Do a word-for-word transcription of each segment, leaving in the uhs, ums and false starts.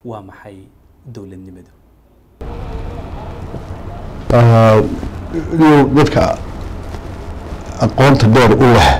ومحي دولة النمدو آه dadka aqoonta door u leh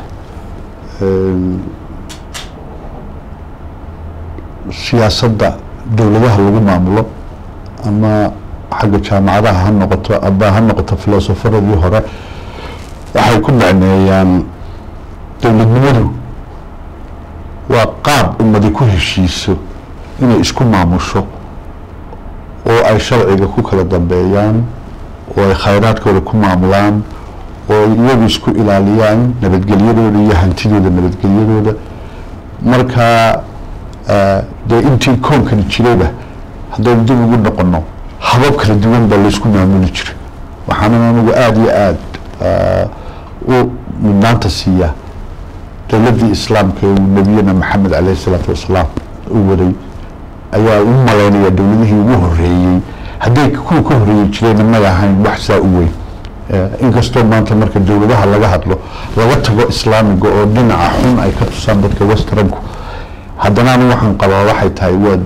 siyaasadda dawladaha lagu maamulo ama xagga jaamacadaha ha noqoto aba ha noqoto filosofaradii hore waxay ku macneeyaan dawladnimadu waa qaab ummadi ku heshiiso inay isku maamusho oo ay sharciga ku kala dambeeyaan oo ay khayraadkooda ku maamulaan oo iyagu isku ilaaliyaan nabadgelyadooda iyo hantidooda nabadgelyadooda marka dee intii koonkani jirayba haddaynu dib ugu noqono habab kala duwan baa laysku maamuli jiray waxaana anigu aada iyo aada u mudnaanta siiya dowladdii islaamka ee nabiyana maxamed caleyhi salaatu wasalaam u waday ayaa u malaynaya dowladihii ugu horreeyey hadday kuwa ka horreeyey jirayna may ahayn wax saa u weyn inkastoo maanta marka dowladaha laga hadlo laga tago islaamiga oo dhinaca xun ay ka tusaan dadka westernku haddana anigu waxaan qabaa waxay tahay waa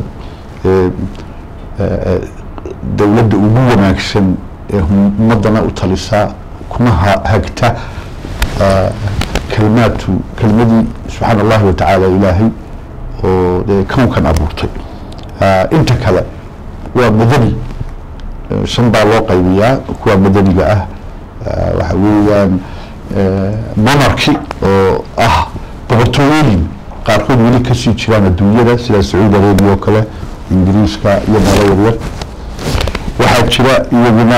dowladda ugu wanaagsan ee ummadana u talisaa kuna hagta kalimaadku kelimadii subxaana allahi watacaala ilaahay oo dee kownkan abuurtay inta kale waa madani shan baa loo qaybiyaa kuwa madaniga ah waxa weeyaan monarchy oo ah boqortooyooyin qaarkood weli kasii jiraan adduunyada sida sacuudi arabia oo kale ingiriiska iyo meelo yaryar waxaa jira iyaguna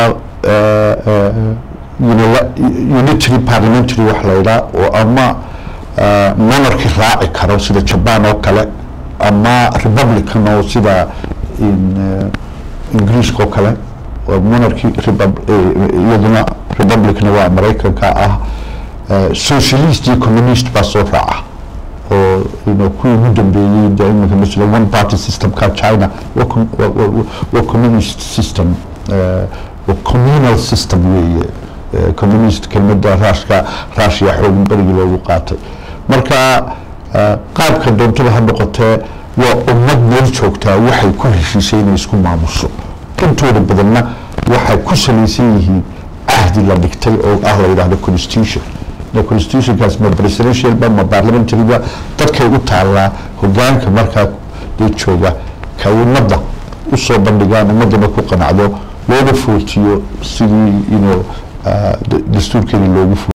unitary parliamentary wax la yidhaha oo ama monarchy raaci karo sida jaban oo kale ama republican oo sida ingiriiska oo kale waa monarchy iyaduna republican waa maraykanka ah socialist iyo communist baa soo raaca oo kuwii ugu dambeeyey de iminka masala one party systemka china waa communist system communal system weeye communist kelmada raashka raashiya xoogin berigii loogu qaatay marka qaabka doontada ha noqotee waa ummad meel joogtaa waxay ku heshiisay inay isku maamuso intooda badanna waxay ku salaysan yihiin ahdi la dhigtay oo ah la yidhaahdo constitution the constitutionkaas ma presidential ba ma parliamentary ba dadkay u taallaa hogaanka markaa dee jooga ka ummadda usoo bandhigaan ummaddana ku qanacdo looga footiyo sidii inuu dastuurkeedii loogu